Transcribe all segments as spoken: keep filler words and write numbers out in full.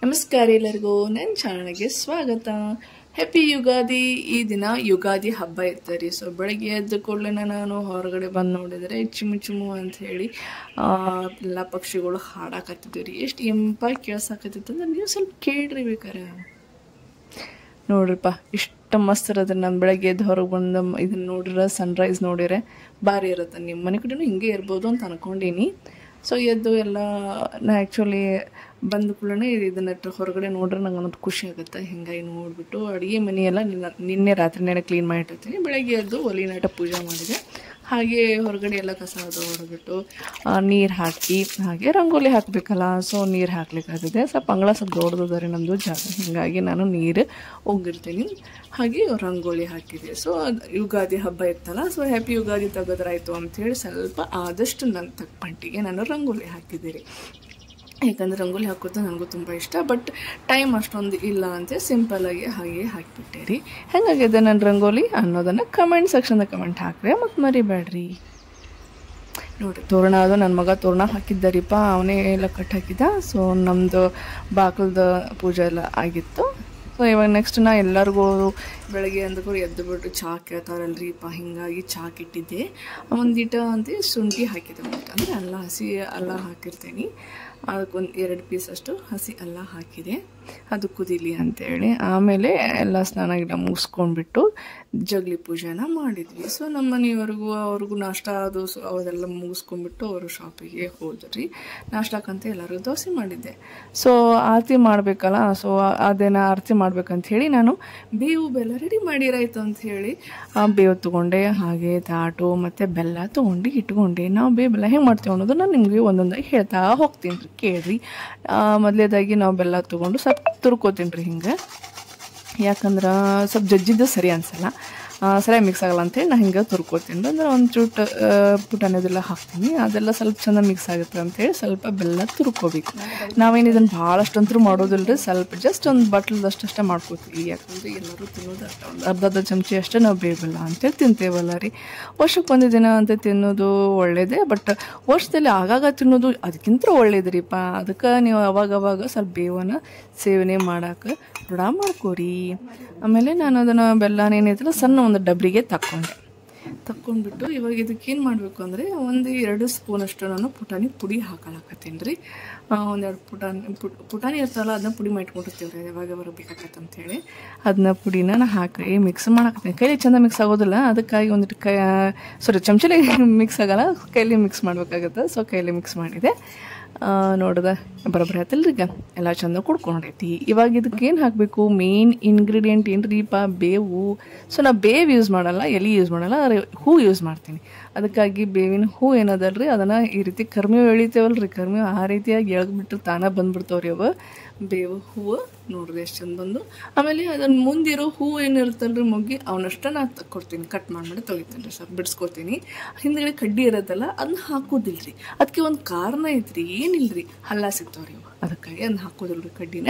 ನಮಸ್ಕಾರ ಎಲ್ಲರಿಗೂ ನನ್ನ ಚಾನಲ್ಗೆ ಸ್ವಾಗತ. ಹ್ಯಾಪಿ ಯುಗಾದಿ. ಈ ದಿನ ಯುಗಾದಿ ಹಬ್ಬ ಇರ್ತಾರೆ. ಸೊ ಬೆಳಗ್ಗೆ ಎದ್ದ ಕೂಡಲೇ ನಾನು ಹೊರಗಡೆ ಬಂದು ನೋಡಿದರೆ ಚಿಮ್ಮು ಚಿಮ್ಮು ಅಂತ ಹೇಳಿ ಎಲ್ಲ ಪಕ್ಷಿಗಳು ಹಾಡಾಕತ್ತಿದ್ವಿ ರೀ. ಎಷ್ಟು ಇಂಪಾಗಿ ಕೇಳ್ಸಾಕತ್ತಿತ್ತು ಅಂದ್ರೆ ನೀವು ಸ್ವಲ್ಪ ಕೇಳ್ರಿ ಬೇಕಾರೆ. ನೋಡ್ರಿಪ್ಪ ಇಷ್ಟು ಮಸ್ತ್ ಇರೋದ್ರೆ ನಾನು ಬೆಳಗ್ಗೆ ಎದ್ದು ಹೊರಗೆ ಬಂದು ಇದನ್ನು ನೋಡಿದ್ರೆ ಸನ್ರೈಸ್ ನೋಡಿರೆ ಭಾರಿ ಇರುತ್ತೆ. ನಿಮ್ಮ ಮನೆ ಕಡೆನೂ ಹಿಂಗೆ ಇರ್ಬೋದು ಅಂತ ಅಂದ್ಕೊಂಡೀನಿ. ಸೊ ಎದ್ದು ಎಲ್ಲ ನಾ ಆ್ಯಕ್ಚುಲಿ ಬಂದ ಕೂಡಲೇ ಇದನ್ನ ಹೊರಗಡೆ ನೋಡ್ರೆ ನಂಗೆ ಅನ್ನೋದು ಖುಷಿ ಆಗುತ್ತೆ. ಹಿಂಗಾಗಿ ನೋಡಿಬಿಟ್ಟು ಅಡುಗೆ ಮನೆಯೆಲ್ಲ ನಿನ್ನ ನಿನ್ನೆ ರಾತ್ರಿನೇ ಕ್ಲೀನ್ ಮಾಡಿರ್ತೀನಿ. ಬೆಳಗ್ಗೆ ಎದ್ದು ಒಲಿನಾಟ ಪೂಜೆ ಮಾಡಿದೆ. ಹಾಗೆ ಹೊರಗಡೆ ಎಲ್ಲ ಕಸ ಅದು ಹೊರಬಿಟ್ಟು ನೀರು ಹಾಕಿ ಹಾಗೆ ರಂಗೋಲಿ ಹಾಕಬೇಕಲ್ಲ. ಸೊ ನೀರು ಹಾಕ್ಲಿಕ್ಕಾಗಿದೆ. ಸ್ವಲ್ಪ ಅಂಗಳ ಸ್ವಲ್ಪ ದೊಡ್ಡದಾರೆ ನಮ್ಮದು ಜಾಗ, ಹೀಗಾಗಿ ನಾನು ನೀರು ಹೋಗಿರ್ತೀನಿ. ಹಾಗೆ ರಂಗೋಲಿ ಹಾಕಿದೆ. ಸೊ ಅದು ಯುಗಾದಿ ಹಬ್ಬ ಇತ್ತಲ್ಲ, ಸೊ ಹ್ಯಾಪಿ ಯುಗಾದಿ ತೆಗೆದ್ರಾಯ್ತು ಅಂಥೇಳಿ ಸ್ವಲ್ಪ ಆದಷ್ಟು ನನ್ನ ತಕ್ಕಮಟ್ಟಿಗೆ ನಾನು ರಂಗೋಲಿ ಹಾಕಿದ್ದೀರಿ. ಯಾಕಂದರೆ ರಂಗೋಲಿ ಹಾಕೋದು ನನಗೂ ತುಂಬ ಇಷ್ಟ. ಬಟ್ ಟೈಮ್ ಅಷ್ಟೊಂದು ಇಲ್ಲ ಅಂತ ಸಿಂಪಲ್ಲಾಗಿ ಹಾಗೆ ಹಾಕಿಬಿಟ್ಟೆ ರೀ. ಹೆಂಗಾಗಿದೆ ನನ್ನ ರಂಗೋಲಿ ಅನ್ನೋದನ್ನು ಕಮೆಂಟ್ ಸೆಕ್ಷನ್ದಾಗ ಕಮೆಂಟ್ ಹಾಕ್ರಿ ಮತ್ತು ಮರಿಬೇಡ್ರಿ. ನೋಡಿರಿ ತೋರಣ ಅದು ನನ್ನ ಮಗ ತೋರಣ ಹಾಕಿದ್ದಾರಿಪ್ಪ, ಅವನೇ ಎಲ್ಲ ಕಟ್ ಹಾಕಿದ್ದ. ಸೊ ನಮ್ಮದು ಬಾಗಿಲ್ದ ಪೂಜೆ ಎಲ್ಲ ಆಗಿತ್ತು. ಸೊ ಇವಾಗ ನೆಕ್ಸ್ಟ್ ನಾ ಎಲ್ಲರಿಗೂ ಬೆಳಗ್ಗೆ ಅಂದ್ಕೊಂಡು ಎದ್ದು ಬಿಟ್ಟು ಚಹಾ ಕೇಳ್ತಾರಲ್ರಿಪ್ಪ, ಹೀಗಾಗಿ ಚಹಾ ಇಟ್ಟಿದ್ದೆ. ಒಂದಿಟ್ಟು ಅಂತ ಶುಂಠಿ ಹಾಕಿದ್ದೆ. ಒಂದಿಟ್ಟು ಅಂದರೆ ಅಲ್ಲ ಹಸಿ ಅಲ್ಲ ಹಾಕಿರ್ತೀನಿ. ಅದಕ್ಕೊಂದು ಎರಡು ಪೀಸ್ ಅಷ್ಟು ಹಸಿ ಅಲ್ಲ ಹಾಕಿದೆ, ಅದು ಕುದೀಲಿ ಅಂತೇಳಿ. ಆಮೇಲೆ ಎಲ್ಲ ಸ್ನಾನ ಗಿಡ ಮುಗಿಸ್ಕೊಂಡ್ಬಿಟ್ಟು ಜಗಲಿ ಪೂಜೆನ ಮಾಡಿದ್ವಿ. ಸೊ ನಮ್ಮ ಮನೆಯವ್ರಿಗೂ ಅವ್ರಿಗೂ ನಾಷ್ಟ ಅದು ಸೊ ಅವೆಲ್ಲ ಮುಗಿಸ್ಕೊಂಡ್ಬಿಟ್ಟು ಅವರು ಶಾಪಿಗೆ ಹೋದ್ರಿ. ನಾಷ್ಟಕ್ಕಂತ ಎಲ್ಲರಿಗೂ ದೋಸೆ ಮಾಡಿದ್ದೆ. ಸೊ ಆರತಿ ಮಾಡಬೇಕಲ್ಲ, ಸೊ ಅದೇನ ಆರತಿ ಮಾಡ್ಬೇಕಂತ ಹೇಳಿ ನಾನು ಬೇವು ಬೆಲ್ಲ ರೆಡಿ ಮಾಡಿರಾಯ್ತು ಅಂತ ಹೇಳಿ ಬೇವು ತೊಗೊಂಡೆ, ಹಾಗೆ ತಾಟು ಮತ್ತು ಬೆಲ್ಲ ತೊಗೊಂಡು ಇಟ್ಕೊಂಡೆ. ನಾವು ಬೇವು ಬೆಲ್ಲ ಹೆಂಗೆ ಮಾಡ್ತೀವಿ ಅನ್ನೋದು ನಾನು ನಿಮಗೆ ಒಂದೊಂದಾಗಿ ಹೇಳ್ತಾ ಹೋಗ್ತೀನಿ ರೀ, ಕೇಳ್ರಿ. ಮೊದಲೇದಾಗಿ ನಾವು ಬೆಲ್ಲ ತೊಗೊಂಡು ಸ್ವಲ್ಪ ತುರ್ಕೋತೀನಿ ರೀ ಹಿಂಗೆ. ಯಾಕಂದ್ರೆ ಸ್ವಲ್ಪ ಜಜ್ಜಿದ್ದು ಸರಿ ಅನಿಸಲ್ಲ, ಸರಿಯಾಗಿ ಮಿಕ್ಸ್ ಆಗಲ್ಲ ಅಂತೇಳಿ ನಾನು ಹಿಂಗೆ ತುರ್ಕೋತೀನಿ. ಅಂದ್ರೆ ಒಂದು ಚೂಟ್ ಪುಟಾಣಿ ಅದೆಲ್ಲ ಹಾಕ್ತೀನಿ, ಅದೆಲ್ಲ ಸ್ವಲ್ಪ ಚೆಂದ ಮಿಕ್ಸ್ ಆಗುತ್ತೆ ಅಂಥೇಳಿ ಸ್ವಲ್ಪ ಬೆಲ್ಲ ತುರ್ಕೋಬೇಕು. ನಾವೇನು ಇದನ್ನು ಭಾಳಷ್ಟಂತೂ ಮಾಡೋದಿಲ್ಲ ರೀ, ಸ್ವಲ್ಪ ಜಸ್ಟ್ ಒಂದು ಬಟ್ಲದಷ್ಟಷ್ಟೇ ಮಾಡ್ಕೋತೀವಿ. ಯಾಕಂದರೆ ಎಲ್ಲರೂ ತಿನ್ನೋದು ಅಷ್ಟ ಒಂದು ಅರ್ಧ ಅರ್ಧ ಚಮಚಿ ಅಷ್ಟೇ ನಾವು ಬೇವು ಬೆಲ್ಲ ಅಂತೇಳಿ ತಿಂತೇವಲ್ಲ ರೀ. ವರ್ಷಕ್ಕೆ ಒಂದು ದಿನ ಅಂತ ತಿನ್ನೋದು ಒಳ್ಳೇದೇ, ಬಟ್ ವರ್ಷದಲ್ಲಿ ಆಗಾಗ ತಿನ್ನೋದು ಅದಕ್ಕಿಂತ ಒಳ್ಳೇದ್ರಿಪ್ಪ. ಅದಕ್ಕೆ ನೀವು ಅವಾಗವಾಗ ಸ್ವಲ್ಪ ಬೇವನ್ನ ಸೇವನೆ ಮಾಡೋಕೆ ರೂಢ ಮಾಡ್ಕೋರಿ. ಆಮೇಲೆ ನಾನು ಅದನ್ನು ಬೆಲ್ಲನ ಏನೈತಲ್ಲ ಸಣ್ಣ ಒಂದು ಡಬ್ರಿಗೆ ತಕ್ಕೊಂಡೆ. ತಕ್ಕೊಂಡ್ಬಿಟ್ಟು ಇವಾಗ ಇದಕ್ಕೇನು ಮಾಡಬೇಕು ಅಂದರೆ ಒಂದು ಎರಡು ಸ್ಪೂನಷ್ಟು ನಾನು ಪುಟಾಣಿ ಪುಡಿ ಹಾಕಲಾಕತ್ತೀನಿ ರೀ. ಒಂದೆರಡು ಪುಟಾಣಿ ಪುಟ್ ಪುಟಾಣಿ ಇರ್ತಲ್ಲ ಅದನ್ನ ಪುಡಿ ಮಾಡಿಟ್ಕೊಂಡಿರ್ತೀವಿ ರೀ, ಯಾವಾಗ ಬರಬೇಕಾಗತ್ತೆ ಅಂಥೇಳಿ. ಅದನ್ನ ಪುಡಿನ ನಾನು ಹಾಕಿ ಮಿಕ್ಸ್ ಮಾಡಾಕತ್ತೀನಿ. ಕೈಲಿ ಚೆಂದ ಮಿಕ್ಸ್ ಆಗೋದಿಲ್ಲ, ಅದಕ್ಕಾಗಿ ಒಂದಿಟ್ಟು ಕೈ ಸಾರಿ ಚಮಚಲಿ ಮಿಕ್ಸ್ ಆಗೋಲ್ಲ, ಕೈಲಿ ಮಿಕ್ಸ್ ಮಾಡಬೇಕಾಗತ್ತೆ. ಸೊ ಕೈಲಿ ಮಿಕ್ಸ್ ಮಾಡಿದೆ. ನೋಡಿದೆ ಬರೋಬ್ಬರಿ ಆಯ್ತಲ್ಲ ಈಗ ಎಲ್ಲ ಚೆಂದ ಕುಡ್ಕೊಂಡೈತಿ. ಇವಾಗ ಇದಕ್ಕೆ ಏನು ಹಾಕಬೇಕು, ಮೇನ್ ಇಂಗ್ರೀಡಿಯೆಂಟ್ ಏನು ರೀಪ, ಬೇವು. ಸೊ ನಾ ಬೇವು ಯೂಸ್ ಮಾಡಲ್ಲ, ಎಲೆ ಯೂಸ್ ಮಾಡಲ್ಲ, ಹೂ ಯೂಸ್ ಮಾಡ್ತೀನಿ. ಅದಕ್ಕಾಗಿ ಬೇವಿನ ಹೂ ಏನದಲ್ರಿ ಅದನ್ನು ಈ ರೀತಿ ಕರ್ಮೇವು ಎಳಿತೇವಲ್ಲ ರೀ, ಕರ್ಮೇವು ಆ ರೀತಿಯಾಗಿ ಎಳ್ದ್ಬಿಟ್ಟು ತಾನೇ ಬಂದುಬಿಡ್ತಾವ್ರಿ ಅವು ಬೇವು ಹೂವು. ನೋಡ್ರಿ ಎಷ್ಟು ಚಂದ ಬಂದು. ಆಮೇಲೆ ಅದನ್ನು ಮುಂದಿರೋ ಹೂವು ಏನಿರುತ್ತಲ್ಲ ರೀ ಮೊಗ್ಗಿ, ಅವನಷ್ಟ ನಾನು ತಕ್ಕೊಡ್ತೀನಿ, ಕಟ್ ಮಾಡಿಬಿಟ್ಟು ತೊಗಿತೀನಿ ರೀ, ಸ್ವಲ್ಪ ಬಿಡಿಸ್ಕೊತೀನಿ. ಹಿಂದ್ಗಡೆ ಕಡ್ಡಿ ಇರೋದಲ್ಲ ಅದನ್ನ ಹಾಕೋದಿಲ್ಲ ರೀ. ಅದಕ್ಕೆ ಒಂದು ಕಾರಣ ಐತ್ರಿ, ಏನಿಲ್ಲ ರೀ, ಹಲ್ಲ ಸಿಗ್ತಾವ್ರಿ ಅವು, ಅದಕ್ಕಾಗಿ ಅದನ್ನ ಹಾಕೋದಿಲ್ಲ ರೀ ಕಡ್ಡಿನ.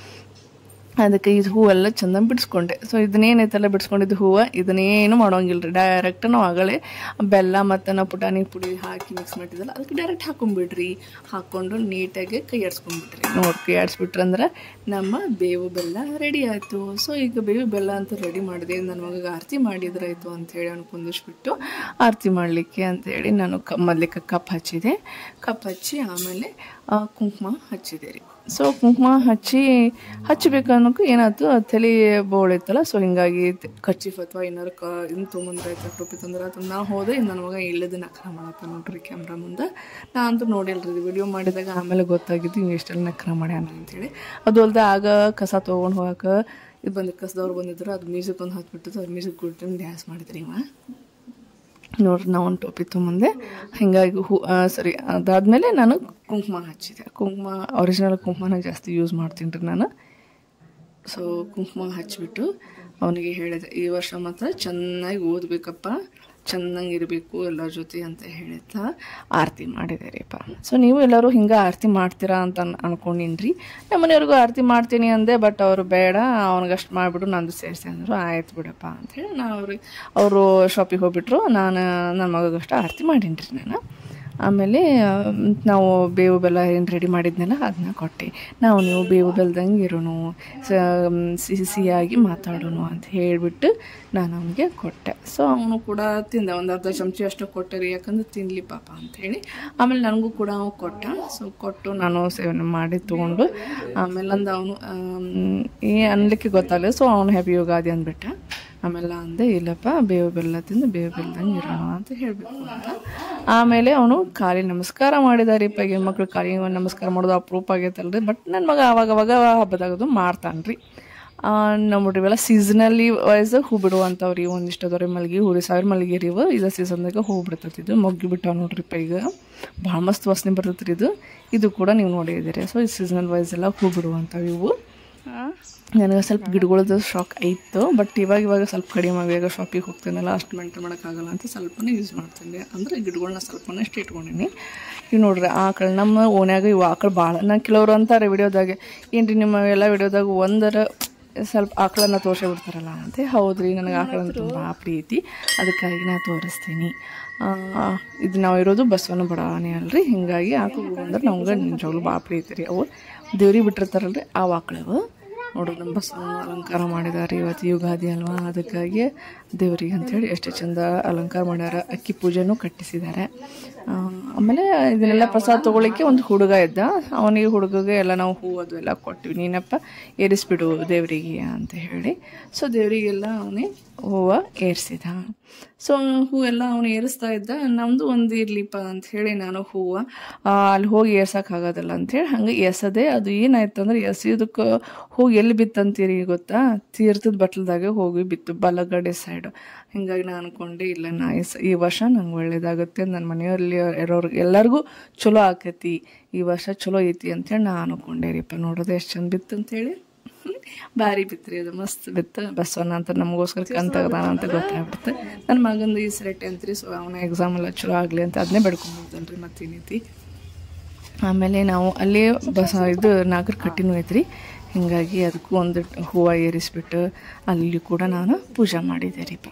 ಅದಕ್ಕೆ ಇದು ಹೂವೆಲ್ಲ ಚೆಂದ ಬಿಡಿಸ್ಕೊಂಡೆ. ಸೊ ಇದನ್ನೇನೈತಲ್ಲ ಬಿಡಿಸ್ಕೊಂಡಿದ್ದು ಹೂವು, ಇದನ್ನೇನು ಮಾಡೋಂಗಿಲ್ಲ ರೀ. ಡೈರೆಕ್ಟ್ ನಾವು ಆಗಲೇ ಬೆಲ್ಲ ಮತ್ತು ನಾವು ಪುಟಾಣಿ ಪುಡಿ ಹಾಕಿ ಮಿಕ್ಸ್ ಮಾಡಿದ್ದಲ್ಲ ಅದಕ್ಕೆ ಡೈರೆಕ್ಟ್ ಹಾಕೊಂಡ್ಬಿಡ್ರಿ. ಹಾಕ್ಕೊಂಡು ನೀಟಾಗಿ ಕೈ ಆಡಿಸ್ಕೊಂಡ್ಬಿಟ್ರಿ. ನೋಡಿ ಕೈ ಆಡಿಸ್ಬಿಟ್ರಂದ್ರೆ ನಮ್ಮ ಬೇವು ಬೆಲ್ಲ ರೆಡಿ ಆಯಿತು. ಸೊ ಈಗ ಬೇವು ಬೆಲ್ಲ ಅಂತ ರೆಡಿ ಮಾಡಿದೆ. ನನ್ನ ಮಗ ಆರತಿ ಮಾಡಿದ್ರಾಯ್ತು ಅಂಥೇಳಿ ಅವ್ನು ಕುಂದಿಸ್ಬಿಟ್ಟು ಆರತಿ ಮಾಡಲಿಕ್ಕೆ ಅಂಥೇಳಿ ನಾನು ಕ ಮೊದಲಿಕ್ಕೆ ಕಪ್ ಹಚ್ಚಿದೆ. ಕಪ್ ಹಚ್ಚಿ ಆಮೇಲೆ ಕುಂಕುಮ ಹಚ್ಚಿದೆ ರೀ. ಸೊ ಕುಂಕುಮ ಹಚ್ಚಿ ಹಚ್ಚಬೇಕು ಅನ್ನೋಕ್ಕೂ ಏನಾಯ್ತು, ತಲೆ ಬೋಳಿತ್ತಲ್ಲ. ಸೊ ಹಿಂಗಾಗಿ ಕರ್ಚೀಫ್ ಅಥವಾ ಏನಾರು ಕ ಇನ್ನು ತೊಗೊಂಡ್ರೆ ಆಯ್ತು, ಟೋಪಿ ತಂದ್ರೆ ಆಯ್ತು. ನಾ ಹೋದೆ, ನನ್ನ ಮಗ ಇಲ್ಲದ ನಖರ ಮಾಡತ್ತ ನೋಡ್ರಿ ಕ್ಯಾಮ್ರಾ ಮುಂದೆ. ನಾ ಅಂತೂ ನೋಡಿಲ್ರಿ, ವಿಡಿಯೋ ಮಾಡಿದಾಗ ಆಮೇಲೆ ಗೊತ್ತಾಗಿದ್ದು ಹಿಂಗೆ ಇಷ್ಟೆಲ್ಲ ನಖರ ಮಾಡ್ಯಾನ ಅಂತೇಳಿ. ಅದು ಅಲ್ಲದೆ ಆಗ ಕಸ ತೊಗೊಂಡು ಹೋಗಕ್ಕೆ ಇದು ಬಂದು ಕಸದವ್ರು ಬಂದಿದ್ರು, ಅದು ಮ್ಯೂಸಿಕ್ ಒಂದು ಹತ್ಬಿಟ್ಟಿದ್ದು, ಅದು ಮ್ಯೂಸಿಕ್ ಕೊಟ್ಟು ಡ್ಯಾನ್ಸ್ ಮಾಡಿದ್ರಿ ಇವ. ನೋಡ್ರಿ ನಾವು ಒಂದು ಟೋಪಿ ತೊಗೊಂಡೆ. ಹೀಗಾಗಿ ಹೂ ಸರಿ ಅದಾದಮೇಲೆ ನಾನು ಕುಂಕುಮ ಹಚ್ಚಿದೆ. ಕುಂಕುಮ ಒರಿಜಿನಲ್ ಕುಂಕುಮನ ಜಾಸ್ತಿ ಯೂಸ್ ಮಾಡ್ತೀನಿ ರೀ ನಾನು. ಸೊ ಕುಂಕುಮ ಹಚ್ಚಿಬಿಟ್ಟು ಅವನಿಗೆ ಹೇಳಿದೆ, ಈ ವರ್ಷ ಮಾತ್ರ ಚೆನ್ನಾಗಿ ಓದಬೇಕಪ್ಪ, ಚೆನ್ನಾಗಿರಬೇಕು ಎಲ್ಲರ ಜೊತೆ ಅಂತ ಹೇಳಿದ್ದ ಆರತಿ ಮಾಡಿದೆ ರೀಪ್ಪ. ಸೊ ನೀವು ಎಲ್ಲರೂ ಹಿಂಗೆ ಆರತಿ ಮಾಡ್ತೀರಾ ಅಂತ ಅನ್ಕೊಂಡಿನಿ ರೀ. ನಮ್ಮ ಮನೆಯವ್ರಿಗೂ ಆರತಿ ಮಾಡ್ತೀನಿ ಅಂದೆ, ಬಟ್ ಅವರು ಬೇಡ ಅವ್ನಿಗಷ್ಟು ಮಾಡಿಬಿಟ್ಟು ನಂದು ಸೇರಿಸಿ ಅಂದರು. ಆಯ್ತು ಬಿಡಪ್ಪ ಅಂಥೇಳಿ ನಾನು ಅವ್ರಿಗೆ ಅವರು ಶಾಪಿಗೆ ಹೋಗ್ಬಿಟ್ರು. ನಾನು ನನ್ನ ಮಗಗಷ್ಟು ಆರತಿ ಮಾಡೀನಿ ರೀ ನಾನು. ಆಮೇಲೆ ನಾವು ಬೇವು ಬೆಲ್ಲ ಏನು ರೆಡಿ ಮಾಡಿದ್ನಲ್ಲ ಅದನ್ನ ಕೊಟ್ಟೆ. ನಾವು ನೀವು ಬೇವು ಬೆಲ್ಲದಂಗೆ ಇರೋನು, ಸಿಹಿ ಸಿಹಿಯಾಗಿ ಮಾತಾಡೋಣ ಅಂತ ಹೇಳಿಬಿಟ್ಟು ನಾನು ಅವನಿಗೆ ಕೊಟ್ಟೆ. ಸೊ ಅವನು ಕೂಡ ತಿಂದ, ಒಂದು ಅರ್ಧ ಚಮಚಿ ಅಷ್ಟು ಕೊಟ್ಟೆ ರೀ, ಯಾಕಂದ್ರೆ ತಿನ್ನಲಿ ಪಾಪ ಅಂಥೇಳಿ. ಆಮೇಲೆ ನನಗೂ ಕೂಡ ಅವ ಕೊಟ್ಟ. ಸೊ ಕೊಟ್ಟು ನಾನು ಸೇವನೆ ಮಾಡಿ ತೊಗೊಂಡು ಆಮೇಲೆ ಅಂದ ಅವನು ಏ ಅನ್ಲಿಕ್ಕೆ ಗೊತ್ತಾಗಲ್ಲ. ಸೊ ಅವನು ಹ್ಯಾಪಿ ಯುಗಾದಿ ಅಂದ್ಬಿಟ್ಟ. ಆಮೇಲೆ ಅಂದೆ ಇಲ್ಲಪ್ಪ ಬೇವು ಬೆಲ್ಲ ತಿಂದು ಬೇವು ಬೆಲ್ಲದಂಗೆ ಇರೋಣ ಅಂತ ಹೇಳಬೇಕು ಅಂತ. ಆಮೇಲೆ ಅವನು ಕಾಲಿ ನಮಸ್ಕಾರ ಮಾಡಿದಾರಿಪ್ಪ. ಹೆಣ್ಮಕ್ಳು ಕಾಲಿ ನಮಸ್ಕಾರ ಮಾಡೋದು ಅಪ್ರೂಪ ಆಗೈತಲ್ರಿ. ಬಟ್ ನನ್ನ ಮಗ ಅವಾಗ ಅವಾಗ ಹಬ್ಬದಾಗದು ಮಾಡ್ತಾನೆ ರೀ. ನೋಡ್ರಿ ಇವೆಲ್ಲ ಸೀಸನಲ್ಲಿ ವೈಸ್ ಹೂ ಬಿಡುವಂಥವ್ರಿ. ಒಂದಿಷ್ಟು ಅದಾವ್ರಿ ಮಲ್ಗೆ ಹೂರಿ, ಸಾವಿರ ಮಲ್ಗೆ ರೀ ಇವು. ಇದು ಸೀಸನ್ದಾಗ ಹೂ ಬಿಡ್ತೈತಿದ್ದು, ಮೊಗ್ಗಿ ಬಿಟ್ಟಾವ ನೋಡ್ರಿಪ್ಪ. ಈಗ ಭಾಳ ಮಸ್ತ್ ವಾಸನೆ ಬರ್ತೈತೆ ರೀ ಇದು. ಇದು ಕೂಡ ನೀವು ನೋಡಿದ್ದೀರಿ. ಸೊ ಈ ಸೀಸನಲ್ ವೈಸ್ ಎಲ್ಲ ಹೂ ಬಿಡುವಂಥವು ಇವು. ನನಗೆ ಸ್ವಲ್ಪ ಗಿಡಗಳದ್ದು ಶಾಕ್ ಆಯಿತು. ಬಟ್ ಇವಾಗ ಇವಾಗ ಸ್ವಲ್ಪ ಕಡಿಮೆ ಆಗಿ ಶಾಪಿಗೆ ಹೋಗ್ತೀನಲ್ಲ, ಅಷ್ಟು ಮೇಂಟೈನ್ ಮಾಡೋಕ್ಕಾಗಲ್ಲ ಅಂತ ಸ್ವಲ್ಪನೇ ಯೂಸ್ ಮಾಡ್ತೀನಿ. ಅಂದರೆ ಗಿಡಗಳನ್ನ ಸ್ವಲ್ಪನೇ ಅಷ್ಟು ಇಟ್ಕೊಂಡಿನಿ. ಇವು ನೋಡ್ರಿ ಆಕಳು ನಮ್ಮ ಓನ್ಯಾಗ ಇವು ಆಕಳು ಭಾಳ. ನಾನು ಕೆಲವರು ಅಂತಾರೆ ವಿಡಿಯೋದಾಗೆ, ಏನು ರೀ ನಿಮ್ಮ ಎಲ್ಲ ವಿಡಿಯೋದಾಗ ಒಂದರ ಸ್ವಲ್ಪ ಆಕಳನ್ನು ತೋರಿಸೇ ಬಿಡ್ತಾರಲ್ಲ ಅಂತ. ಹೌದು ರೀ, ನನಗೆ ಆಕಳನ್ನು ತುಂಬ ಪ್ರೀತಿ, ಅದಕ್ಕಾಗಿ ನಾನು ತೋರಿಸ್ತೀನಿ. ಇದು ನಾವು ಇರೋದು ಬಸವನ ಬಡಾವಣೆ ಅಲ್ರಿ, ಹೀಗಾಗಿ ಆಕಳು ಅಂದ್ರೆ ನಮ್ಗೆ ನಿಜವಾಗ್ಲೂ ಭಾಳ ಪ್ರೀತಿ ರೀ. ಅವು ದೇವ್ರಿಗೆ ಬಿಟ್ಟಿರ್ತಾರಲ್ರಿ ಆ ಆಕಳವು. ನೋಡ್ರಿ ನಮ್ಮ ಬಸವನ ಅಲಂಕಾರ ಮಾಡಿದ್ದಾರೆ. ಇವತ್ತು ಯುಗಾದಿ ಅಲ್ವಾ, ಅದಕ್ಕಾಗಿ ದೇವರಿಗೆ ಅಂಥೇಳಿ ಎಷ್ಟು ಚಂದ ಅಲಂಕಾರ ಮಾಡ್ಯಾರ. ಅಕ್ಕಿ ಪೂಜೆನೂ ಕಟ್ಟಿಸಿದ್ದಾರೆ. ಆಮೇಲೆ ಇದನ್ನೆಲ್ಲ ಪ್ರಸಾದ ತೊಗೊಳಿಕ್ಕೆ ಒಂದು ಹುಡುಗ ಇದ್ದ. ಅವನಿಗೆ ಹುಡುಗಗೆ ಎಲ್ಲ ನಾವು ಹೂ ಅದು ಎಲ್ಲ ಕೊಟ್ಟಿವಿ. ನೀನಪ್ಪ ಏರಿಸ್ಬಿಡು ದೇವರಿಗೆ ಅಂತ ಹೇಳಿ. ಸೊ ದೇವರಿಗೆಲ್ಲ ಅವನೇ ಹೂವು ಏರಿಸಿದ. ಸೊ ಹೂ ಎಲ್ಲ ಅವನು ಏರಿಸ್ತಾ ಇದ್ದ. ನಮ್ಮದು ಒಂದು ಇರಲಿಪ್ಪ ಅಂಥೇಳಿ ನಾನು ಹೂವು ಅಲ್ಲಿ ಹೋಗಿ ಏರ್ಸೋಕ್ಕಾಗೋದಿಲ್ಲ ಅಂಥೇಳಿ ಹಂಗೆ ಎಸದೆ. ಅದು ಏನಾಯ್ತು ಅಂದ್ರೆ ಎಸೆಯೋದಕ್ಕೆ ಹೋಗಿ ಎಲ್ಲಿ ಬಿತ್ತಂತೀರಿ ಗೊತ್ತಾ? ತೀರ್ಥದ ಬಟ್ಲದಾಗೆ ಹೋಗಿ ಬಿತ್ತು, ಬಲಗಡೆ ಸೈಡು. ಹೀಗಾಗಿ ನಾನು ಅಂದ್ಕೊಂಡೆ ಇಲ್ಲ ನಾ ಈ ವರ್ಷ ನಂಗೆ ಒಳ್ಳೇದಾಗುತ್ತೆ, ನನ್ನ ಮನೆಯಲ್ಲಿ ಇರೋರ್ಗೆ ಎಲ್ಲರಿಗೂ ಚಲೋ ಆಕೈತಿ, ಈ ವರ್ಷ ಚಲೋ ಐತಿ ಅಂಥೇಳಿ ನಾನು ಅಂದ್ಕೊಂಡೆ ರೀಪ್ಪ. ನೋಡೋದು ಎಷ್ಟು ಚಂದ ಬಿತ್ತು ಅಂಥೇಳಿ. ಭಾರಿ ಬಿತ್ರಿ ಅದು, ಮಸ್ತ್ ಬಿತ್ತು. ಬಸವಣ್ಣ ಅಂತ ನಮಗೋಸ್ಕರ ಕಂತಾಗದಾನ ಅಂತ ಗೊತ್ತಾಗ್ಬಿಡುತ್ತೆ. ನನ್ನ ಮಗಂದು ಈ ಸೆರೆಟೆ ಅಂತ್ರಿ. ಸೊ ಅವನ ಎಕ್ಸಾಮ್ ಎಲ್ಲ ಚಲೋ ಆಗಲಿ ಅಂತ ಅದನ್ನೇ ಬೆಡ್ಕೊಂಡ್ಬಿಡ್ತಲ್ರಿ, ಮತ್ತೇನೈತಿ. ಆಮೇಲೆ ನಾವು ಅಲ್ಲಿ ಬಸ ಇದು ನಾಗರ ಕಟ್ಟಿನೂ ಐತ್ರಿ, ಹೀಗಾಗಿ ಅದಕ್ಕೂ ಒಂದು ಹೂವು ಏರಿಸ್ಬಿಟ್ಟು ಅಲ್ಲಿ ಕೂಡ ನಾನು ಪೂಜೆ ಮಾಡಿದ್ದೆ ರೀಪ್ಪ.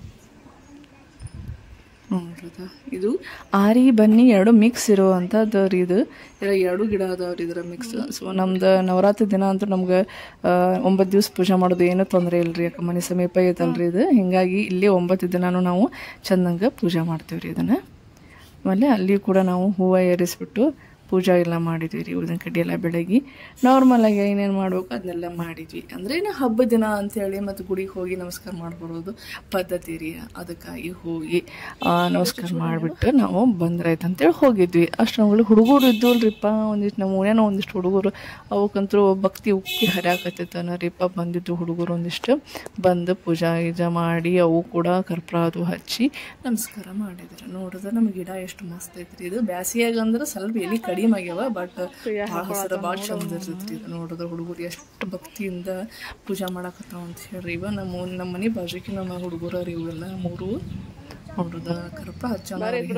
ನೋಡ್ರದ ಇದು ಆರಿ ಬನ್ನಿ ಎರಡು ಮಿಕ್ಸ್ ಇರುವಂಥದ್ದು ರೀ. ಇದು ಎರಡು ಗಿಡ ಅದಾವ್ರಿ ಇದರ ಮಿಕ್ಸ್. ಸೊ ನಮ್ದು ನವರಾತ್ರಿ ದಿನ ಅಂತೂ ನಮ್ಗೆ ಒಂಬತ್ತು ದಿವ್ಸ ಪೂಜೆ ಮಾಡೋದು ಏನೂ ತೊಂದರೆ ಇಲ್ಲರಿ, ಯಾಕೆ ಮನೆ ಸಮೀಪ ಐತಲ್ರಿ ಇದು. ಹೀಗಾಗಿ ಇಲ್ಲಿ ಒಂಬತ್ತು ದಿನನೂ ನಾವು ಚೆಂದಂಗೆ ಪೂಜೆ ಮಾಡ್ತೀವಿ ರೀ ಇದನ್ನು. ಆಮೇಲೆ ಅಲ್ಲಿ ಕೂಡ ನಾವು ಹೂವು ಏರಿಸ್ಬಿಟ್ಟು ಪೂಜೆ ಎಲ್ಲ ಮಾಡಿದ್ವಿ ರೀ. ಉಳಿದ ಕಡ್ಡಿ ಎಲ್ಲ ಬೆಳಗ್ಗೆ ನಾರ್ಮಲಾಗಿ ಏನೇನು ಮಾಡ್ಬೇಕು ಅದನ್ನೆಲ್ಲ ಮಾಡಿದ್ವಿ. ಅಂದರೆ ಏನು ಹಬ್ಬ ದಿನ ಅಂಥೇಳಿ ಮತ್ತು ಗುಡಿಗೆ ಹೋಗಿ ನಮಸ್ಕಾರ ಮಾಡ್ಕೊಡೋದು ಪದ್ಧತಿ ರೀ. ಅದಕ್ಕಾಗಿ ಹೋಗಿ ನಮಸ್ಕಾರ ಮಾಡಿಬಿಟ್ಟು ನಾವು ಬಂದ್ರಾಯ್ತು ಅಂತೇಳಿ ಹೋಗಿದ್ವಿ. ಅಷ್ಟೊಂದು ಹುಡುಗರು ಇದ್ದವಲ್ರಿಪ್ಪ, ಒಂದಿಷ್ಟು ನಮ್ಮ ಮನೇನೋ ಒಂದಿಷ್ಟು ಹುಡುಗರು, ಅವಕ್ಕಂತೂ ಭಕ್ತಿ ಉಕ್ಕಿ ಹರಿಯಾಕತ್ತೈತನ ರೀಪ್ಪ. ಬಂದಿದ್ದು ಹುಡುಗರು ಒಂದಿಷ್ಟು ಬಂದು ಪೂಜಾ ಗೀಜಾ ಮಾಡಿ ಅವು ಕೂಡ ಕರ್ಪೂರ ಅದು ಹಚ್ಚಿ ನಮಸ್ಕಾರ ಮಾಡಿದ್ರು. ನೋಡಿದ್ರೆ ನಮ್ಮ ಗಿಡ ಎಷ್ಟು ಮಸ್ತ್ ಐತ್ರಿ. ಇದು ಬ್ಯಾಸಿಯಾಗ ಅಂದ್ರೆ ಸ್ವಲ್ಪ ಎಲ್ಲಿ ಕಡಿಮೆ ಆಗ್ಯಾವ, ಬಟ್ ಭಾಳ ಹಸಿರ ಭಾಳ ಚಂದ ಇರ್ತೈತ್ರಿ. ಇದು ನೋಡಿದ್ರೆ ಹುಡುಗರು ಎಷ್ಟು ಭಕ್ತಿಯಿಂದ ಪೂಜಾ ಮಾಡಕತ್ತಾವ ಅಂತ ಹೇಳ್ರಿ. ಇವ ನಮ್ಮ ನಮ್ಮ ಮನೆ ಬಾಜುಕಿ ನಮ್ಮ ಹುಡುಗರು ರೀ ಇವೆಲ್ಲ ಮೂರು. ನೋಡ್ರದ ಕರ್ಪ ಹಚ್ಚ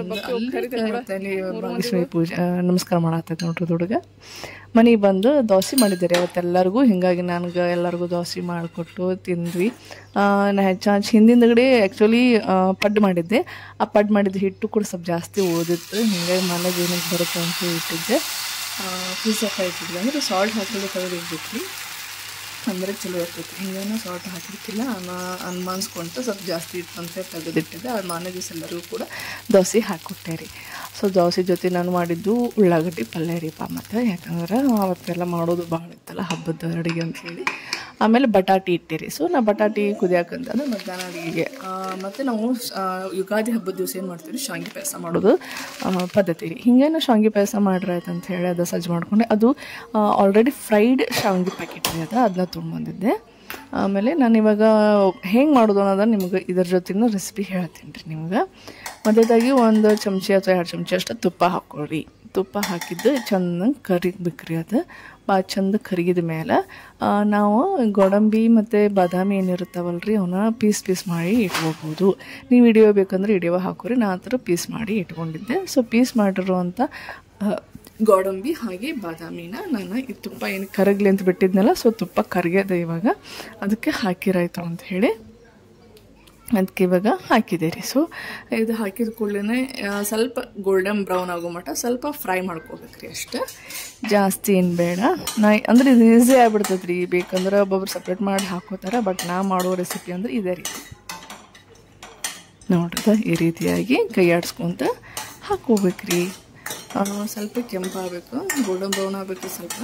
ಭಾಗೇಶ್ವರಿ ಪೂಜೆ ನಮಸ್ಕಾರ ಮಾಡತ್ತೈತೆ ನೋಡ್ರಿ ಹುಡುಗ. ಮನೆಗೆ ಬಂದು ದೋಸೆ ಮಾಡಿದ್ದಾರೆ ಅವತ್ತೆಲ್ಲರಿಗೂ. ಹೀಗಾಗಿ ನನಗೆ ಎಲ್ಲರಿಗೂ ದೋಸೆ ಮಾಡಿಕೊಟ್ಟು ತಿಂದ್ವಿ. ನಾ ಹೆಚ್ಚಾಗಿ ಹಿಂದಿಂದಗಡೆ ಆ್ಯಕ್ಚುಲಿ ಪಡ್ಡು ಮಾಡಿದ್ದೆ. ಆ ಪಡ್ಡು ಮಾಡಿದ ಹಿಟ್ಟು ಕೂಡ ಸ್ವಲ್ಪ ಜಾಸ್ತಿ ಓದಿತ್ತು. ಹೀಗಾಗಿ ಮನೆಗೆ ಏನಕ್ಕೆ ಬರುತ್ತೆ ಅಂತ ಇಟ್ಟಿದ್ದೆ. ಪೀಸಕ್ಕೆ ಇಟ್ಟಿದ್ವಿ ಅಂದರೆ ಸಾಲ್ಟ್ ಹಾಕಿದ್ರೆ ತೆಗೆದು ಇಟ್ಬಿಟ್ವಿ ಅಂದರೆ ಚಲೋ ಇರ್ತೈತಿ. ಹಿಂಗೇನೋ ಸಾಲ್ಟ್ ಹಾಕಿರ್ತಿಲ್ಲ ಅನ್ನ ಅನ್ಮಾನ್ಸ್ಕೊಂತ ಸ್ವಲ್ಪ ಜಾಸ್ತಿ ಇತ್ತು ಅಂತ ತೆಗೆದಿಟ್ಟಿದ್ದೆ. ಅದು ಮಾರನೇ ದಿವಸ ಎಲ್ಲರಿಗೂ ಕೂಡ ದೋಸೆ ಹಾಕಿಕೊಟ್ಟೆ ರೀ. ಸೊ ದೋಸೆ ಜೊತೆ ನಾನು ಮಾಡಿದ್ದು ಉಳ್ಳಾಗಡ್ಡಿ ಪಲ್ಯ ರೀಪ. ಮತ್ತು ಯಾಕಂದ್ರೆ ಅವತ್ತೆಲ್ಲ ಮಾಡೋದು ಭಾಳ ಇತ್ತಲ್ಲ ಹಬ್ಬದ ಅಡುಗೆ ಅಂಥೇಳಿ. ಆಮೇಲೆ ಬಟಾಟಿ ಇಟ್ಟಿರಿ. ಸೊ ನಾ ಬಟಾಟಿ ಕುದಿಯಾಕಂತಂದ್ರೆ ಮಧ್ಯಾಹ್ನ ಅಡುಗೆಗೆ. ಮತ್ತು ನಾವು ಯುಗಾದಿ ಹಬ್ಬದ ದಿವಸ ಏನು ಮಾಡ್ತೀವಿ, ಶಾವಿಗೆ ಪಾಯಸ ಮಾಡೋದು ಪದ್ಧತಿ ರೀ. ಹಿಂಗೇನು ಶಾವಿಗೆ ಪಾಯಸ ಮಾಡ್ರಾಯ್ತು ಅಂತ ಹೇಳಿ ಅದು ಸಜ್ಜು ಮಾಡ್ಕೊಂಡೆ. ಅದು ಆಲ್ರೆಡಿ ಫ್ರೈಡ್ ಶಾವಿಗೆ ಪ್ಯಾಕೆಟ್ ರೀ, ಅದು ಅದನ್ನ ತೊಗೊಂಬಂದಿದ್ದೆ. ಆಮೇಲೆ ನಾನು ಇವಾಗ ಹೆಂಗೆ ಮಾಡೋದು ಅನ್ನೋದನ್ನು ನಿಮ್ಗೆ ಇದ್ರ ಜೊತೆನೂ ರೆಸಿಪಿ ಹೇಳ್ತೀನಿ ರೀ ನಿಮ್ಗೆ. ಮೊದಲಾಗಿ ಒಂದು ಚಮಚಿ ಅಥವಾ ಎರಡು ಚಮಚಿ ಅಷ್ಟು ತುಪ್ಪ ಹಾಕ್ಕೊಳ್ರಿ. ತುಪ್ಪ ಹಾಕಿದ್ದು ಚೆಂದಂಗೆ ಕರಿಬೇಕ್ರಿ. ಅದು ಭಾಳ ಚಂದ ಕರಿಗಿದ ಮೇಲೆ ನಾವು ಗೋಡಂಬಿ ಮತ್ತು ಬಾದಾಮಿ ಏನಿರುತ್ತಾವಲ್ಲ ರೀ ಅವನ್ನ ಪೀಸ್ ಪೀಸ್ ಮಾಡಿ ಇಟ್ಕೋಬೋದು. ನೀವು ಹಿಡಿಯೋ ಬೇಕಂದ್ರೆ ಹಿಡಿಯೋ ಹಾಕೋರಿ. ನಾ ಆ ಥರ ಪೀಸ್ ಮಾಡಿ ಇಟ್ಕೊಂಡಿದ್ದೆ. ಸೊ ಪೀಸ್ ಮಾಡಿರುವಂಥ ಗೋಡಂಬಿ ಹಾಗೆ ಬಾದಾಮಿನ ನಾನು ಈ ತುಪ್ಪ ಏನು ಕರಗಲಿ ಅಂತ ಬಿಟ್ಟಿದ್ನಲ್ಲ, ಸೊ ತುಪ್ಪ ಕರಗ್ಯದ ಇವಾಗ, ಅದಕ್ಕೆ ಹಾಕಿರಾಯ್ತು ಅಂತ ಹೇಳಿ ಅದಕ್ಕೆ ಇವಾಗ ಹಾಕಿದೆ ರೀ. ಸೊ ಇದು ಹಾಕಿದ ಕೂಡಲೇ ಸ್ವಲ್ಪ ಗೋಲ್ಡನ್ ಬ್ರೌನ್ ಆಗೋ ಮಟ್ಟ ಸ್ವಲ್ಪ ಫ್ರೈ ಮಾಡ್ಕೋಬೇಕ್ರಿ ಅಷ್ಟೇ, ಜಾಸ್ತಿ ಏನು ಬೇಡ. ನಾ ಅಂದ್ರೆ ಇದು ಈಸಿ ಆಗ್ಬಿಡ್ತೈತೆ ರೀ. ಬೇಕಂದ್ರೆ ಒಬ್ಬೊಬ್ರು ಸಪ್ರೇಟ್ ಮಾಡಿ ಹಾಕೋತಾರೆ, ಬಟ್ ನಾ ಮಾಡೋ ರೆಸಿಪಿ ಅಂದ್ರೆ ಇದೇ ರೀ. ನೋಡ್ರದ ಈ ರೀತಿಯಾಗಿ ಕೈ ಆಡಿಸ್ಕೊಂತ ಹಾಕೋಬೇಕ್ರಿ. ಸ್ವಲ್ಪ ಕೆಂಪಾಗಬೇಕು, ಗೋಲ್ಡನ್ ಬ್ರೌನ್ ಆಗಬೇಕು ಸ್ವಲ್ಪ.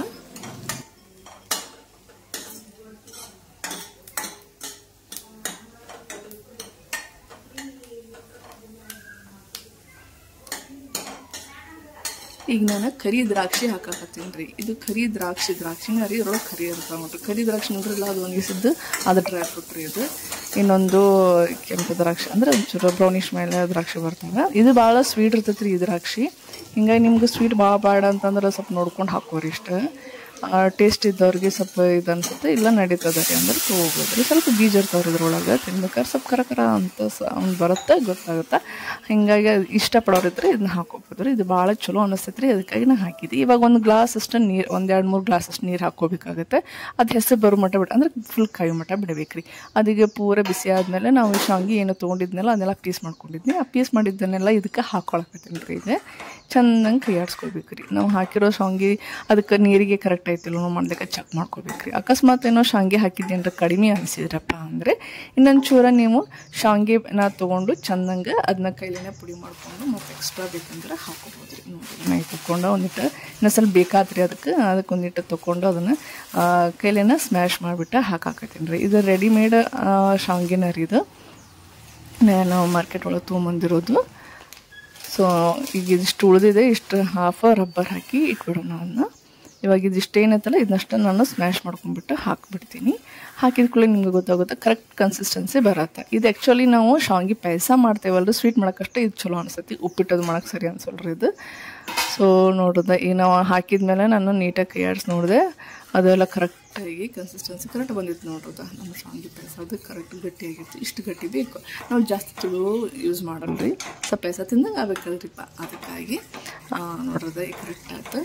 ಈಗ ನಾನು ಕರಿ ದ್ರಾಕ್ಷಿ ಹಾಕಕತ್ತೀನಿ ರೀ. ಇದು ಕರಿ ದ್ರಾಕ್ಷಿ ದ್ರಾಕ್ಷಿನ ರೀ, ಇದ್ರೊಳಗೆ ಕರಿ ಇರ್ತಾವೆ ನೋಡ್ರಿ. ಕರಿ ದ್ರಾಕ್ಷಿ ನೋಡ್ರಿಲ್ಲ, ಅದು ಒಣಗಿಸಿದ್ದು ಅದು ಡ್ರೈ ಫ್ರೂಟ್ ರೀ. ಇದು ಇನ್ನೊಂದು ಕೆಂಪು ದ್ರಾಕ್ಷಿ ಅಂದ್ರೆ ಒಂಚೂರು ಬ್ರೌನಿಶ್ ಮೇಲೆ ದ್ರಾಕ್ಷಿ ಬರ್ತಾವೆ. ಇದು ಭಾಳ ಸ್ವೀಟ್ ಇರ್ತೈತೆ ರೀ ಈ ದ್ರಾಕ್ಷಿ. ಹಿಂಗಾಗಿ ನಿಮ್ಗೆ ಸ್ವೀಟ್ ಭಾಳ ಬೇಡ ಅಂತಂದ್ರೆ ಸ್ವಲ್ಪ ನೋಡ್ಕೊಂಡು ಹಾಕೋರಿ ಇಷ್ಟ. ಟೇಸ್ಟ್ ಇದ್ದವ್ರಿಗೆ ಸ್ವಲ್ಪ ಇದು ಅನ್ಸುತ್ತೆ, ಇಲ್ಲ ನಡೀತದೆ ರೀ ಅಂದ್ರೆ ತೊಗೋಬೋದ್ರಿ. ಸ್ವಲ್ಪ ಬೀಜ ಇರ್ತಾವ್ರಿ ಇದ್ರೊಳಗೆ, ತಿನ್ಬೇಕಾದ್ರೆ ಸ್ವಲ್ಪ ಕರ ಕರ ಅಂತ ಅವ್ನು ಬರುತ್ತೆ, ಗೊತ್ತಾಗುತ್ತೆ. ಹಿಂಗಾಗಿ ಇಷ್ಟಪಡೋರಿದ್ರೆ ಇದನ್ನ ಹಾಕೋಬೋದು ರೀ. ಇದು ಭಾಳ ಚಲೋ ಅನಿಸ್ತೈತೆ ರೀ, ಅದಕ್ಕಾಗಿ ನಾನು ಹಾಕಿದ್ದೆ. ಇವಾಗ ಒಂದು ಗ್ಲಾಸ್ ಅಷ್ಟು ನೀರು, ಒಂದು ಎರಡು ಮೂರು ಗ್ಲಾಸ್ ಅಷ್ಟು ನೀರು ಹಾಕ್ಕೋಬೇಕಾಗುತ್ತೆ. ಅದು ಹೆಸರು ಬರೋ ಮಟ್ಟ ಬಿಟ್ಟು ಅಂದ್ರೆ ಫುಲ್ ಕಾಯಿ ಮಟ್ಟ ಬಿಡಬೇಕು ರೀ. ಅದೀಗ ಪೂರ ಬಿಸಿ ಆದಮೇಲೆ ನಾವು ಶಾವಿಗೆ ಏನು ತೊಗೊಂಡಿದ್ನೆಲ್ಲ ಅದನ್ನೆಲ್ಲ ಪೀಸ್ ಮಾಡ್ಕೊಂಡಿದ್ವಿ. ಆ ಪೀಸ್ ಮಾಡಿದ್ದನ್ನೆಲ್ಲ ಇದಕ್ಕೆ ಹಾಕ್ಕೊಳಕತ್ತೀನಿ ರೀ. ಇದೆ ಚೆನ್ನಾಗಿ ಕೈ ಆಡಿಸ್ಕೊಳ್ಬೇಕು ರೀ. ನಾವು ಹಾಕಿರೋ ಶಾವಿಗೆ ಅದಕ್ಕೆ ನೀರಿಗೆ ಕರೆಕ್ಟ್ ಐತಿಲ್ಲ ಮಾಡ್ಲಿಕ್ಕೆ ಚೆಕ್ ಮಾಡ್ಕೋಬೇಕು ರೀ. ಅಕಸ್ಮಾತ್ ಏನೋ ಶಾವಿಗೆ ಹಾಕಿದ್ದೆ ಅಂದ್ರೆ ಕಡಿಮೆ ಅನಿಸಿದ್ರಪ್ಪ ಅಂದರೆ ಇನ್ನೊಂದು ಚೂರ ನೀವು ಶಾವಿಗೆನ ತೊಗೊಂಡು ಚೆನ್ನಾಗಿ ಅದನ್ನ ಕೈಲೇನೆ ಪುಡಿ ಮಾಡಿಕೊಂಡು ಮತ್ತು ಎಕ್ಸ್ಟ್ರಾ ಬೇಕಂದ್ರೆ ಹಾಕೋಬೋದು ರೀ. ನೋಡಿ ನಾ ತೊಗೊಂಡು ಒಂದಿಟ್ಟು ಇನ್ನೂ ಸ್ವಲ್ಪ ಬೇಕಾತ್ರಿ ಅದಕ್ಕೆ ಅದಕ್ಕೆ ಒಂದಿಟ್ಟು ತೊಗೊಂಡು ಅದನ್ನು ಕೈಲೇನ ಸ್ಮ್ಯಾಶ್ ಮಾಡಿಬಿಟ್ಟು ಹಾಕಾಕತ್ತೀನಿ ರೀ. ಇದು ರೆಡಿಮೇಡ್ ಶಾವಿಗೆನ ರೀ. ಇದು ನಾನು ಮಾರ್ಕೆಟ್ ಒಳಗೆ ತೊಗೊಂಬಂದಿರೋದು. ಸೊ ಈಗ ಇದಿಷ್ಟು ಉಳಿದಿದೆ, ಇಷ್ಟು ಹಾಫ್ ರಬ್ಬರ್ ಹಾಕಿ ಇಟ್ಬಿಡೋಣ ಅದನ್ನ. ಇವಾಗ ಇದಿಷ್ಟು ಏನೈತಲ್ಲ ಇದನ್ನಷ್ಟು ನಾನು ಸ್ಮ್ಯಾಶ್ ಮಾಡ್ಕೊಂಡ್ಬಿಟ್ಟು ಹಾಕಿಬಿಡ್ತೀನಿ. ಹಾಕಿದ ಕೂಡಲೇ ನಿಮ್ಗೆ ಗೊತ್ತಾಗುತ್ತೆ ಕರೆಕ್ಟ್ ಕನ್ಸಿಸ್ಟೆನ್ಸಿ ಬರುತ್ತೆ. ಇದು ಆ್ಯಕ್ಚುಲಿ ನಾವು ಶಾವಿಗೆ ಪಾಯಸ ಮಾಡ್ತೇವಲ್ರಿ, ಸ್ವೀಟ್ ಮಾಡೋಕ್ಕಷ್ಟೇ ಇದು ಚಲೋ ಅನಿಸ್ತೈತಿ. ಉಪ್ಪಿಟ್ಟದು ಮಾಡೋಕ್ಕೆ ಸರಿ ಅನ್ಸಲ್ರಿ ಇದು. ಸೊ ನೋಡಿದೆ ಈಗ ನಾವು ಹಾಕಿದ್ಮೇಲೆ ನಾನು ನೀಟಾಗಿ ಕೈ ಆಡಿಸಿ ನೋಡಿದೆ, ಅದೆಲ್ಲ ಕರೆಕ್ಟಾಗಿ ಕನ್ಸಿಸ್ಟೆನ್ಸಿ ಕರೆಕ್ಟ್ ಬಂದಿತ್ತು ನೋಡ್ರದ. ನಮ್ಮ ಶಾವಿಗೆ ಪಾಯಸ ಅದು ಕರೆಕ್ಟ್ ಗಟ್ಟಿಯಾಗಿತ್ತು. ಇಷ್ಟು ಗಟ್ಟಿ ಬೇಕು, ನಾವು ಜಾಸ್ತಿ ಚಲೋ ಯೂಸ್ ಮಾಡಲ್ರಿ, ಸ್ವಲ್ಪ ಪಾಯಸ ತಿಂದಂಗೆ ಆಗ್ಬೇಕಲ್ರಿಪ್ಪ, ಅದಕ್ಕಾಗಿ ನೋಡ್ರದ ಈಗ ಕರೆಕ್ಟ್ ಆಯ್ತು.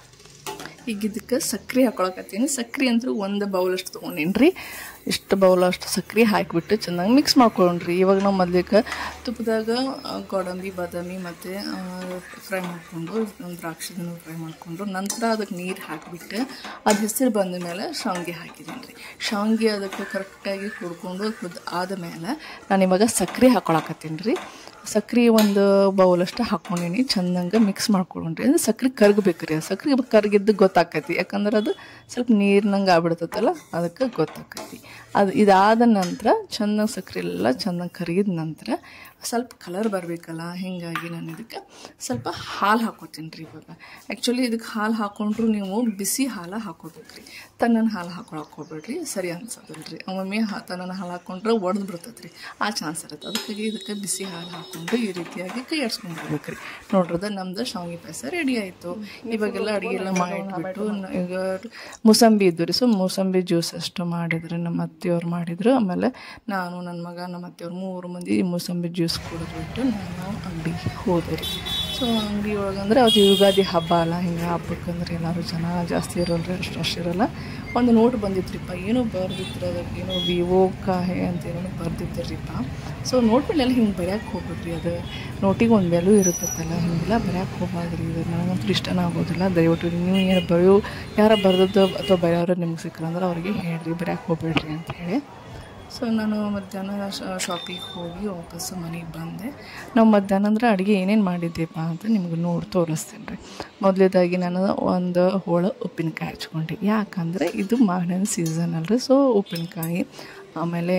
ಈಗ ಇದಕ್ಕೆ ಸಕ್ಕರೆ ಹಾಕೊಳಕತ್ತೀನಿ. ಸಕ್ಕರೆ ಅಂತೂ ಒಂದು ಬೌಲಷ್ಟು ತೊಗೊಂಡೇನಿ ರೀ. ಇಷ್ಟು ಬೌಲಷ್ಟು ಸಕ್ಕರೆ ಹಾಕಿಬಿಟ್ಟು ಚೆನ್ನಾಗಿ ಮಿಕ್ಸ್ ಮಾಡ್ಕೊಂಡ್ರಿ. ಇವಾಗ ನಾವು ಮೊದಲಿಗೆ ತುಪ್ಪದಾಗ ಗೋಡಂಬಿ ಬಾದಾಮಿ ಮತ್ತು ಫ್ರೈ ಮಾಡಿಕೊಂಡು ದ್ರಾಕ್ಷಿದನ್ನು ಫ್ರೈ ಮಾಡಿಕೊಂಡು ನಂತರ ಅದಕ್ಕೆ ನೀರು ಹಾಕಿಬಿಟ್ಟು ಅದು ಹೆಸರು ಬಂದ ಮೇಲೆ ಶಾವಿಗೆ ಹಾಕಿದ್ದೀನಿ ರೀ. ಶಾವಿಗೆ ಅದಕ್ಕೆ ಕರೆಕ್ಟಾಗಿ ಕುಡ್ಕೊಂಡು ಕುದ್ದು ಆದಮೇಲೆ ನಾನು ಇವಾಗ ಸಕ್ಕರೆ ಹಾಕೊಳಕತ್ತೀನಿ ರೀ. ಸಕ್ಕರೆ ಒಂದು ಬೌಲಷ್ಟು ಹಾಕ್ಕೊಂಡೀನಿ, ಚೆನ್ನಾಗಿ ಮಿಕ್ಸ್ ಮಾಡ್ಕೊಂಡ್ರಿ. ಅಂದರೆ ಸಕ್ಕರೆ ಕರಗಬೇಕು ರೀ. ಸಕ್ಕರೆ ಕರಗಿದ್ದು ಗೊತ್ತಾಕೈತಿ, ಯಾಕಂದ್ರೆ ಅದು ಸ್ವಲ್ಪ ನೀರಿನಂಗೆ ಆಗ್ಬಿಡ್ತೈತಲ್ಲ, ಅದಕ್ಕೆ ಗೊತ್ತಾಕೈತಿ. ಅದು ಇದಾದ ನಂತರ ಚೆನ್ನಾಗಿ ಸಕ್ಕರೆ ಎಲ್ಲ ಚೆನ್ನಾಗಿ ಕರಗಿದ ನಂತರ ಸ್ವಲ್ಪ ಕಲರ್ ಬರಬೇಕಲ್ಲ, ಹೀಗಾಗಿ ನಾನು ಇದಕ್ಕೆ ಸ್ವಲ್ಪ ಹಾಲು ಹಾಕೋತೀನಿ ರೀ. ಇವಾಗ ಆ್ಯಕ್ಚುಲಿ ಇದಕ್ಕೆ ಹಾಲು ಹಾಕ್ಕೊಂಡ್ರು ನೀವು ಬಿಸಿ ಹಾಲು ಹಾಕೋಬೇಕು ರೀ. ತಣ್ಣನ ಹಾಲು ಹಾಕೊಳಕ್ಕೆ ಹೋಗ್ಬೇಡ್ರಿ, ಸರಿ ಅನ್ಸೋದಿಲ್ಲ ರೀ. ಒಮ್ಮೊಮ್ಮೆ ಹಾ ತಣ್ಣನ ಹಾಲು ಹಾಕ್ಕೊಂಡ್ರೆ ಒಡೆದು ಬಿಡ್ತೈತೆ ರೀ, ಆ ಚಾನ್ಸ್ ಇರುತ್ತೆ. ಅದಕ್ಕಾಗಿ ಇದಕ್ಕೆ ಬಿಸಿ ಹಾಲು ಹಾಕ್ಕೊಂಡು ಈ ರೀತಿಯಾಗಿ ಕೈ ಆಡ್ಸ್ಕೊಂಡ್ಬಿಡ್ಬೇಕು ರೀ. ನೋಡ್ರದ ನಮ್ದು ಶಾವಿಗೆ ಪಾಯಸ ರೆಡಿ ಆಯಿತು. ಇವಾಗೆಲ್ಲ ಅಡುಗೆ ಎಲ್ಲ ಮಾಡಿಟ್ಬಿಟ್ಟು ಈಗ ಮೂಸಂಬಿ ಇದ್ದು ರೀ. ಸೊ ಮೂಸಂಬಿ ಜ್ಯೂಸ್ ಅಷ್ಟು ಮಾಡಿದ್ರು, ನಮ್ಮ ಅತ್ತೆಯವ್ರು ಮಾಡಿದರು. ಆಮೇಲೆ ನಾನು, ನನ್ನ ಮಗ, ನಮ್ಮ ಅತ್ತೆಯವ್ರು ಮೂರು ಮಂದಿ ಮೂಸಂಬಿ ಜ್ಯೂಸ್ ಕುಡಿದ್ಬಿಟ್ಟು ನಾನು ಅಂಗಡಿಗೆ ಹೋದೆ ರೀ. ಸೊ ಅಂಗಡಿ ಒಳಗಂದ್ರೆ ಅದು ಯುಗಾದಿ ಹಬ್ಬ ಅಲ್ಲ, ಹಿಂಗೆ ಹಬ್ಬಕ್ಕಂದ್ರೆ ಎಲ್ಲರೂ ಜನ ಜಾಸ್ತಿ ಇರೋಲ್ರಿ, ಅಷ್ಟು ಅಷ್ಟು ಇರೋಲ್ಲ. ಒಂದು ನೋಟ್ ಬಂದಿತ್ರಿಪ್ಪ, ಏನೋ ಬರ್ದಿತ್ತು ಅದಕ್ಕೆ, ಏನೋ ವಿವೋ ಕಾಹೆ ಅಂತ ಏನೋ ಬರ್ದಿದ್ದರಿಪ್ಪ. ಸೊ ನೋಟ್ ಮೇಲೆಲ್ಲ ಹಿಂಗೆ ಬರೆಯೋಕೆ ಹೋಗ್ಬಿಡ್ರಿ. ಅದು ನೋಟಿಗೆ ಒಂದು ಬೆಲೆ ಇರುತ್ತಲ್ಲ, ಹಿಂಗೆಲ್ಲ ಬರೆಯೋಕೆ ಹೋಗ್ಬಾರ್ದ್ರಿ. ಇದು ನನಗಂತೂ ಇಷ್ಟನೇ ಆಗೋದಿಲ್ಲ. ದಯವಿಟ್ಟು ನೀವು ಏನು ಬರೆಯೋ ಯಾರು ಬರ್ದದ್ದು ಅಥವಾ ಬರೆಯೋರು ನಿಮ್ಗೆ ಸಿಕ್ಕರಂದ್ರೆ ಅವ್ರಿಗೆ ಹೇಳ್ರಿ, ಬರೆಯೋಕೆ ಹೋಗ್ಬೇಡ್ರಿ ಅಂತ ಹೇಳಿ. ಸೊ ನಾನು ಮಧ್ಯಾಹ್ನ ಶಾಪಿಗೆ ಹೋಗಿ ವಾಪಸ್ಸು ಮನೆಗೆ ಬಂದೆ. ನಾವು ಮಧ್ಯಾಹ್ನ ಅಂದ್ರೆ ಅಡುಗೆ ಏನೇನು ಮಾಡಿದ್ದೀಪ ಅಂತ ನಿಮ್ಗೆ ನೋಡಿ ತೋರಿಸ್ತೇನೆ ರೀ. ಮೊದಲೇದಾಗಿ ನಾನು ಒಂದು ಹೋಳು ಉಪ್ಪಿನಕಾಯಿ ಹಚ್ಕೊಂಡೆ, ಯಾಕಂದರೆ ಇದು ಮಾವಿನ ಸೀಸನ್ ಅಲ್ರಿ. ಸೊ ಉಪ್ಪಿನಕಾಯಿ, ಆಮೇಲೆ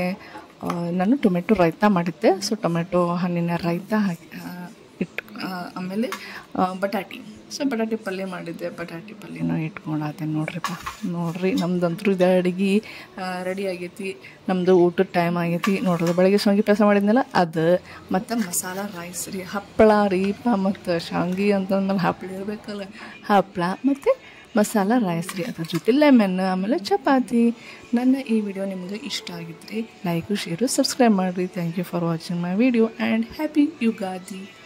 ನಾನು ಟೊಮೆಟೊ ರಾಯ್ತ ಮಾಡಿದ್ದೆ. ಸೊ ಟೊಮೆಟೊ ಹಣ್ಣಿನ ರಾಯ್ತ ಹಾಕಿ ಇಟ್ಟು, ಆಮೇಲೆ ಬಟಾಟಿ, ಸೊ ಬಟಾಟಿ ಪಲ್ಯ ಮಾಡಿದ್ದೆ. ಬಟಾಟಿ ಪಲ್ಯನೂ ಇಟ್ಕೊಂಡಾದೆ ನೋಡ್ರಿಪ್ಪ. ನೋಡಿರಿ ನಮ್ದಂತೂ ಇದು ಅಡುಗೆ ರೆಡಿ ಆಗೈತಿ. ನಮ್ಮದು ಊಟದ ಟೈಮ್ ಆಗೈತಿ ನೋಡ್ರಿ. ಬೆಳಗ್ಗೆ ಶಾವಿಗೆ ಪಾಯಸ ಮಾಡಿದ್ನಲ್ಲ ಅದು, ಮತ್ತು ಮಸಾಲ ರೈಸ್ ರೀ, ಹಪ್ಪಳ ರೀಪ, ಮತ್ತು ಶಾವಿಗೆ ಅಂತಂದ್ಮೇಲೆ ಹಪ್ಪಳ ಇರಬೇಕಲ್ಲ, ಹಪ್ಪಳ ಮತ್ತು ಮಸಾಲ ರೈಸ್ ರೀ, ಅದ್ರ ಜೊತೆ ಲೆಮನ್, ಆಮೇಲೆ ಚಪಾತಿ. ನನ್ನ ಈ ವಿಡಿಯೋ ನಿಮಗೆ ಇಷ್ಟ ಆಗಿದ್ದರೆ ಲೈಕು, ಶೇರು, ಸಬ್ಸ್ಕ್ರೈಬ್ ಮಾಡಿರಿ. Thank you for watching my video and happy Ugadi.